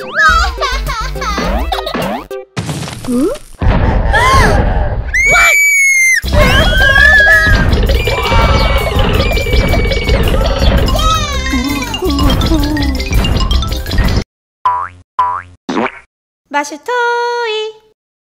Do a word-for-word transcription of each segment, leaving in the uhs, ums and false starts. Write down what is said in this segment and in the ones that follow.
응? 마슈 토이.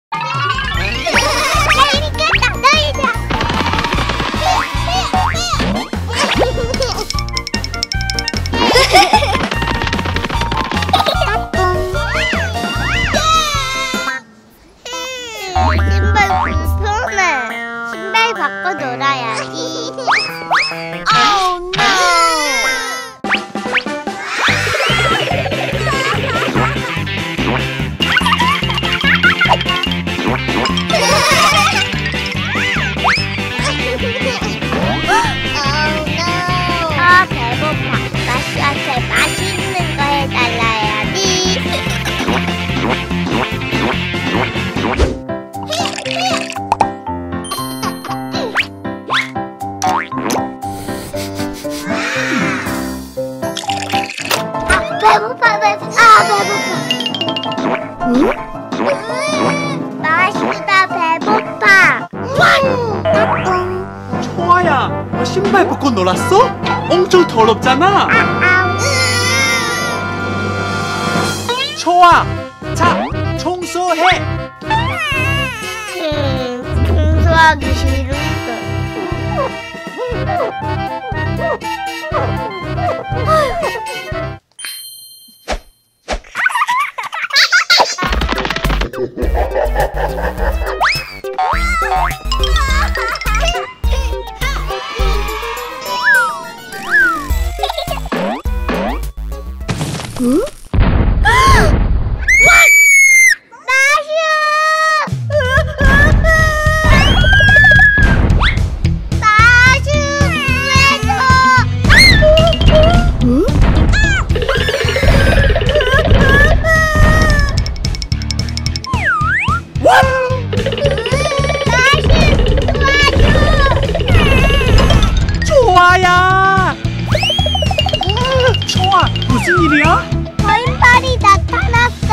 신발 불편해. 신발 바꿔 놀아야지. Oh no! 아, 배고파. 마슈한테 맛있는 거 해달라 해야지. 아, 배고파, 배고파. 아, 배고파. 응? 마슈다, 배고파. 초아야, 너 신발 벗고 놀았어? 엄청 더럽잖아. 초아, 자, 청소해. 음, 청소하기 싫은데. 응? 초아야. 초아, 무슨 일이야? 거인발이 나타났어.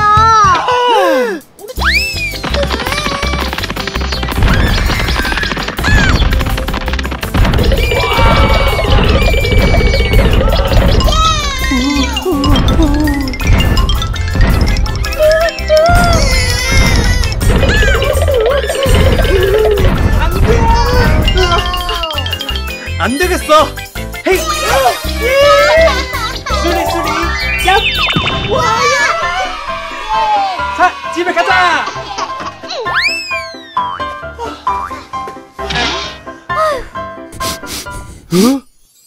안 되겠어. 헤이, 수리 수리, 짭. 자, 집에 가자. 응?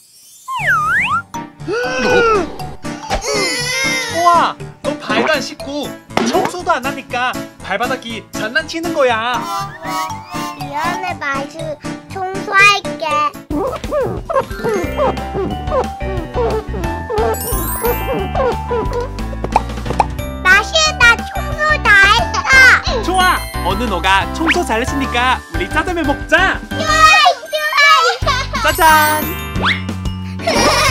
초아, 너 발도 안 씻고 청소도 안 하니까 발바닥이 장난치는 거야. 미안해, 마슈. 청소할게. 마슈, 나 청소 다 했어. 좋아, 어느 너가 청소 잘했으니까 우리 짜장면 먹자. 좋아, 좋아. 짜잔.